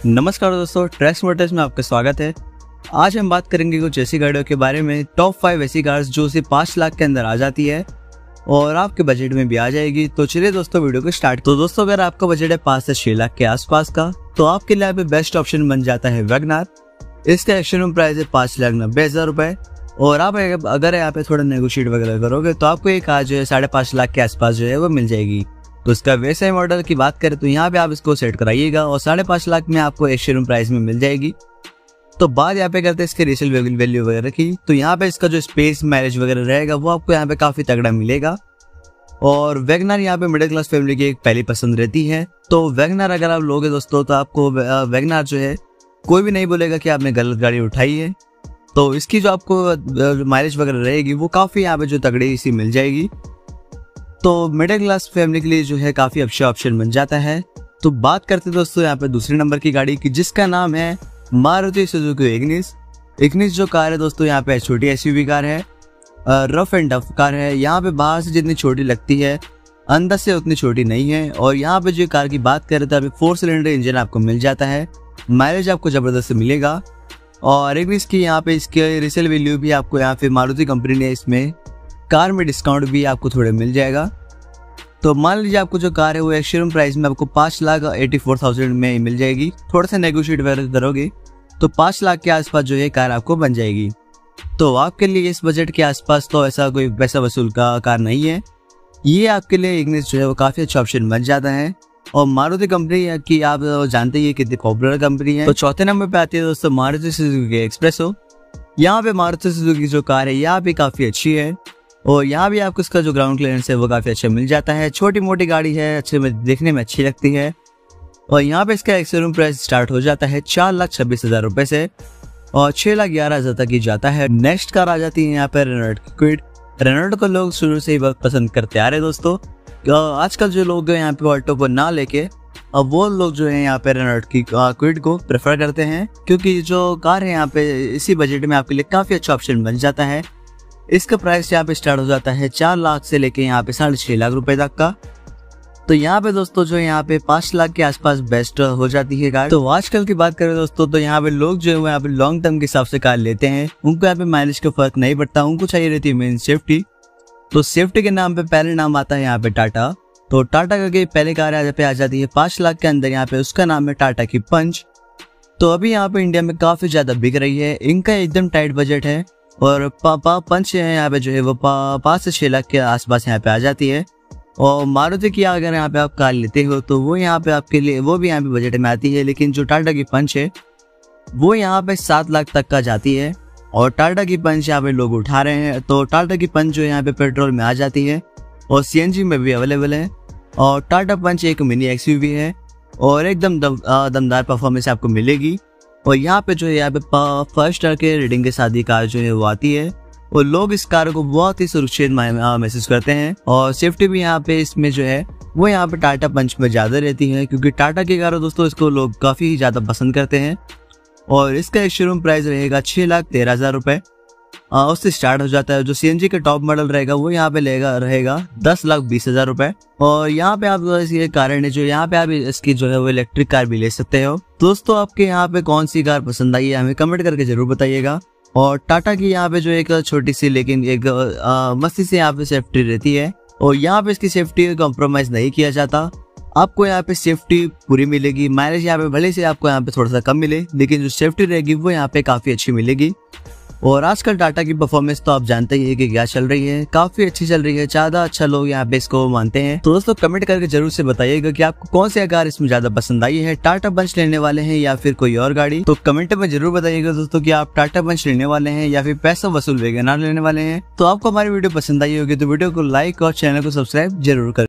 नमस्कार दोस्तों, treks Motors में आपका स्वागत है। आज हम बात करेंगे कुछ ऐसी गाड़ियों के बारे में, टॉप 5 ऐसी कार्स जो सिर्फ 5 लाख के अंदर आ जाती है और आपके बजट में भी आ जाएगी। तो चलिए दोस्तों वीडियो को स्टार्ट। तो दोस्तों अगर आपका बजट है 5 से 6 लाख के आसपास का, तो आपके लिए यहाँ पे बेस्ट ऑप्शन बन जाता है वैगनार। इसका एक्सशोरूम प्राइस है 5,90,000 रुपए और आप अगर यहाँ पे थोड़ा नेगोशिएट वगैरह करोगे तो आपको ये कार जो है 5.5 लाख के आसपास जो है वो मिल जाएगी। तो इसका वैसे मॉडल की बात करें तो यहाँ पे आप इसको सेट कराइएगा और 5.5 लाख में आपको एक शोरूम प्राइस में मिल जाएगी। तो बात यहाँ पे करते हैं इसके रीसेल वैल्यू वगैरह की। तो यहाँ पे इसका जो स्पेस माइलेज वगैरह रहेगा वो आपको यहाँ पे काफी तगड़ा मिलेगा और वैगनार यहाँ पे मिडिल क्लास फैमिली की एक पहली पसंद रहती है। तो वैगनार अगर आप लोगे दोस्तों तो आपको वैगनार जो है कोई भी नहीं बोलेगा कि आपने गलत गाड़ी उठाई है। तो इसकी जो आपको माइलेज वगैरह रहेगी वो काफी यहाँ पे जो तगड़ी सी मिल जाएगी। तो मिडिल क्लास फैमिली के लिए जो है काफी अच्छा ऑप्शन बन जाता है। तो बात करते हैं दोस्तों यहाँ पे दूसरे नंबर की गाड़ी की, जिसका नाम है मारुति सुजुकी इग्निस। इग्निस जो कार है दोस्तों यहाँ पे छोटी एसयूवी कार है, रफ एंड टफ कार है। यहाँ पे बाहर से जितनी छोटी लगती है अंदर से उतनी छोटी नहीं है। और यहाँ पे जो कार की बात करें तो अभी 4 सिलेंडर इंजन आपको मिल जाता है, माइलेज आपको जबरदस्त मिलेगा। और इग्निस की यहाँ पे इसके रीसेल वैल्यू भी आपको यहाँ पे मारुति कंपनी ने इसमें कार में डिस्काउंट भी आपको थोड़े मिल जाएगा। तो मान लीजिए आपको जो कार है वो एक शोरूम प्राइस में आपको 5,84,000 में मिल जाएगी। थोड़ा सा नेगोशिएट वगैरह करोगे तो 5 लाख के आसपास जो है कार आपको बन जाएगी। तो आपके लिए इस बजट के आसपास तो ऐसा कोई पैसा वसूल का कार नहीं है। ये आपके लिए इग्निस जो है वो काफी अच्छा ऑप्शन बन जाता है। और मारुति कंपनी की आप जानते ही कितनी पॉपुलर कंपनी है। तो चौथे नंबर पे आती है दोस्तों मारुति सुजुकी एक्सप्रेसो। यहाँ पे मारुति सुजुकी जो कार है यहाँ पे काफी अच्छी है और यहाँ भी आपको इसका जो ग्राउंड क्लियरेंस है वो काफी अच्छा मिल जाता है। छोटी मोटी गाड़ी है, अच्छे में देखने में अच्छी लगती है। और यहाँ पे इसका एक्सशोरूम प्राइस स्टार्ट हो जाता है 4,26,000 रुपए से और 6,11,000 तक ही जाता है। नेक्स्ट कार आ जाती है यहाँ पे रेनॉल्ट की क्विड। रेनॉल्ट को लोग शुरू से ही बहुत पसंद करते आ रहे दोस्तों। आजकल जो लोग यहाँ पे ऑल्टो को ना लेके अब वो लोग जो है यहाँ पे रेनॉल्ट की क्विड को प्रेफर करते हैं, क्योंकि जो कार है यहाँ पे इसी बजट में आपके लिए काफी अच्छा ऑप्शन बन जाता है। इसका प्राइस यहाँ पे स्टार्ट हो जाता है 4 लाख से लेके यहाँ पे 6.5 लाख रुपए तक का। तो यहाँ पे दोस्तों जो यहाँ पे 5 लाख के आसपास बेस्ट हो जाती है कार। तो आजकल की बात करें दोस्तों तो यहाँ पे लोग जो है यहाँ पे लॉन्ग टर्म के हिसाब से कार लेते हैं। उनको यहाँ पे माइलेज का फर्क नहीं पड़ता, उनको चाहिए रहती है मेन सेफ्टी। तो सेफ्टी के नाम पे पहले नाम आता है यहाँ पे टाटा। तो टाटा का पहले कार आ जाती है 5 लाख के अंदर, यहाँ पे उसका नाम है टाटा की पंच। तो अभी यहाँ पे इंडिया में काफी ज्यादा बिक रही है, इनका एकदम टाइट बजट है और पंच है यहाँ पे जो है वो 5 से 6 लाख के आसपास यहाँ पे आ जाती है। और मारुति की अगर यहाँ पे आप कार लेते हो तो वो यहाँ पे आपके लिए वो भी यहाँ पे बजट में आती है, लेकिन जो टाटा की पंच है वो यहाँ पे 7 लाख तक का जाती है। और टाटा की पंच यहाँ पे लोग उठा रहे हैं। तो टाटा की पंच जो यहाँ पे पेट्रोल में आ जाती है और सीएनजी में भी अवेलेबल है। और टाटा पंच एक मिनी एक्सयूवी है और एकदम दमदार परफॉर्मेंस आपको मिलेगी। और यहाँ पे जो है यहाँ पे 5 स्टार के रेटिंग के साथ ही कार जो है वो आती है और लोग इस कार को बहुत ही सुरक्षित महसूस करते हैं। और सेफ्टी भी यहाँ पे इसमें जो है वो यहाँ पे टाटा पंच में ज्यादा रहती है, क्योंकि टाटा की कार दोस्तों इसको लोग काफी ज्यादा पसंद करते हैं। और इसका एक शोरूम प्राइस रहेगा 6,13,000 रुपए, उससे स्टार्ट हो जाता है। जो सीएनजी का टॉप मॉडल रहेगा वो यहाँ पे रहेगा 10,20,000 रुपए। और यहाँ पे आप ये कारण है जो यहाँ पे आप इसकी जो है वो इलेक्ट्रिक कार भी ले सकते हो। दोस्तों आपके यहाँ पे कौन सी कार पसंद आई है हमें कमेंट करके जरूर बताइएगा। और टाटा की यहाँ पे जो एक छोटी सी लेकिन एक मस्ती से यहाँ पे सेफ्टी रहती है और यहाँ पे इसकी सेफ्टी कॉम्प्रोमाइज नहीं किया जाता। आपको यहाँ पे सेफ्टी पूरी मिलेगी। माइलेज यहाँ पे भले से आपको यहाँ पे थोड़ा सा कम मिले, लेकिन जो सेफ्टी रहेगी वो यहाँ पे काफी अच्छी मिलेगी। और आजकल टाटा की परफॉर्मेंस तो आप जानते ही है कि क्या चल रही है, काफी अच्छी चल रही है, ज्यादा अच्छा लोग यहाँ पे इसको मानते हैं। तो दोस्तों कमेंट करके जरूर से बताइएगा कि आपको कौन सी कार इसमें ज्यादा पसंद आई है, टाटा पंच लेने वाले हैं या फिर कोई और गाड़ी। तो कमेंट में जरूर बताइएगा दोस्तों कि आप टाटा पंच लेने वाले हैं या फिर पैसा वसूल वैगनार लेने वाले हैं। तो आपको हमारी वीडियो पसंद आई होगी तो वीडियो को लाइक और चैनल को सब्सक्राइब जरूर करें।